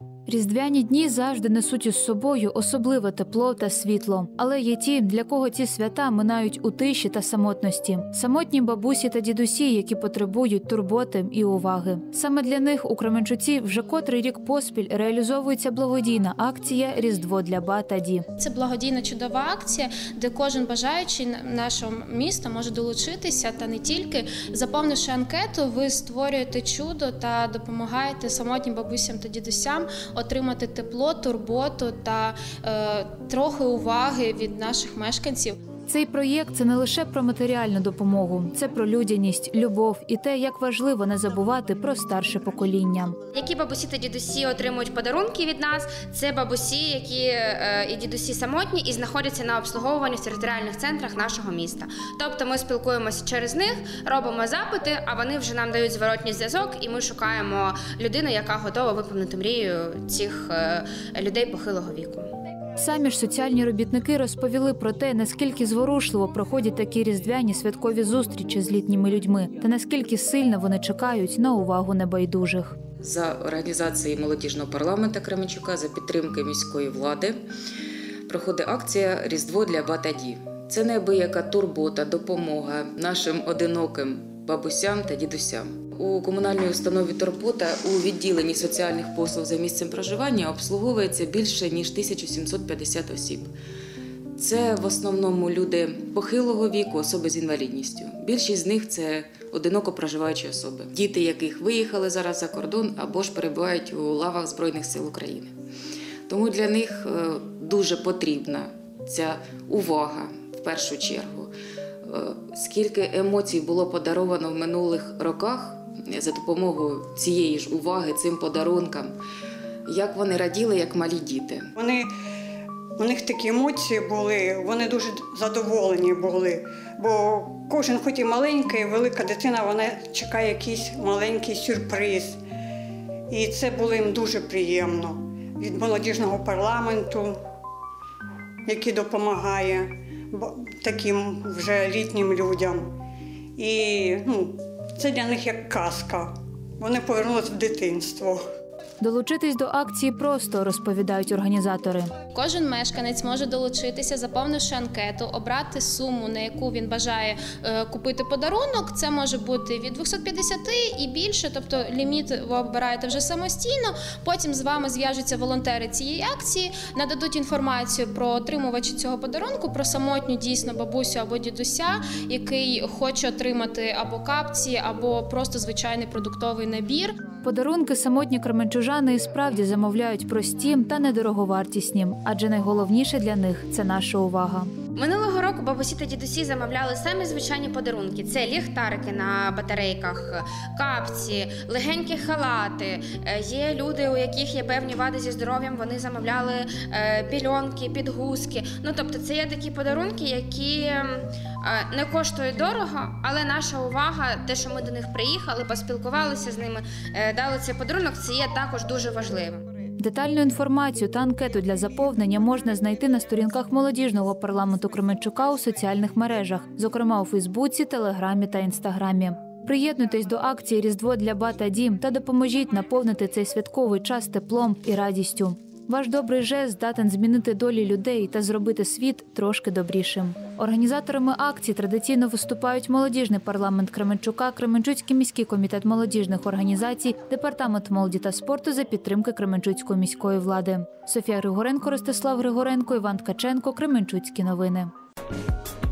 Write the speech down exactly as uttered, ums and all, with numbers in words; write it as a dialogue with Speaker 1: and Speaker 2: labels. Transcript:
Speaker 1: Різдвяні дні завжди несуть із собою особливе тепло та світло. Але є ті, для кого ці свята минають у тиші та самотності. Самотні бабусі та дідусі, які потребують турботи і уваги. Саме для них у Кременчуці вже котрий рік поспіль реалізовується благодійна акція «Різдво для ба та ді».
Speaker 2: Це благодійна чудова акція, де кожен бажаючий нашого міста може долучитися, та не тільки. Заповнивши анкету, ви створюєте чудо та допомагаєте самотнім бабусям та дідусям отримати тепло, турботу та е, трохи уваги від наших мешканців.
Speaker 1: Цей проєкт – це не лише про матеріальну допомогу, це про людяність, любов і те, як важливо не забувати про старше покоління.
Speaker 3: Які бабусі та дідусі отримують подарунки від нас, це бабусі, які е, і дідусі самотні і знаходяться на обслуговуванні в територіальних центрах нашого міста. Тобто ми спілкуємося через них, робимо запити, а вони вже нам дають зворотній зв'язок, і ми шукаємо людину, яка готова виповнити мрію цих е, людей похилого віку.
Speaker 1: Самі ж соціальні робітники розповіли про те, наскільки зворушливо проходять такі різдвяні святкові зустрічі з літніми людьми та наскільки сильно вони чекають на увагу небайдужих.
Speaker 4: За організації молодіжного парламенту Кременчука, за підтримки міської влади проходить акція «Різдво для ба та ді». Це неабияка турбота, допомога нашим одиноким бабусям та дідусям. У комунальній установі «Турбота» у відділенні соціальних послуг за місцем проживання обслуговується більше ніж тисяча сімсот п'ятдесят осіб. Це в основному люди похилого віку, особи з інвалідністю. Більшість з них – це одиноко проживаючі особи, діти яких виїхали зараз за кордон або ж перебувають у лавах Збройних сил України. Тому для них дуже потрібна ця увага в першу чергу. Скільки емоцій було подаровано в минулих роках за допомогою цієї ж уваги, цим подарункам, як вони раділи, як малі діти.
Speaker 5: Вони, у них такі емоції були, вони дуже задоволені були, бо кожен, хоч і маленька, і велика дитина, вона чекає якийсь маленький сюрприз. І це було їм дуже приємно. Від молодіжного парламенту, який допомагає таким вже літнім людям. І ну, це для них як казка. Вони повернулися в дитинство.
Speaker 1: Долучитись до акції просто, розповідають організатори.
Speaker 2: Кожен мешканець може долучитися, заповнивши анкету, обрати суму, на яку він бажає е, купити подарунок. Це може бути від двохсот п'ятдесяти і більше, тобто ліміт ви обираєте вже самостійно. Потім з вами зв'яжуться волонтери цієї акції, нададуть інформацію про отримувача цього подарунку, про самотню дійсно бабусю або дідуся, який хоче отримати або капці, або просто звичайний продуктовий набір.
Speaker 1: Подарунки самотні кременчужани і справді замовляють прості та недороговартісні, адже найголовніше для них – це наша увага.
Speaker 3: Минулого року бабусі та дідусі замовляли самі звичайні подарунки. Це ліхтарики на батарейках, капці, легенькі халати. Є люди, у яких є певні вади зі здоров'ям, вони замовляли пільонки, підгузки. Ну, тобто це є такі подарунки, які не коштують дорого, але наша увага, те, що ми до них приїхали, поспілкувалися з ними, дали цей подарунок, це є також дуже важливим.
Speaker 1: Детальну інформацію та анкету для заповнення можна знайти на сторінках молодіжного парламенту Кременчука у соціальних мережах, зокрема у Фейсбуці, Телеграмі та Інстаграмі. Приєднуйтесь до акції «Різдво для ба та ді» та допоможіть наповнити цей святковий час теплом і радістю. Ваш добрий жест здатен змінити долі людей та зробити світ трошки добрішим. Організаторами акції традиційно виступають молодіжний парламент Кременчука, Кременчуцький міський комітет молодіжних організацій, департамент молоді та спорту за підтримки Кременчуцької міської влади. Софія Григоренко, Ростислав Григоренко, Іван Ткаченко, Кременчуцькі новини.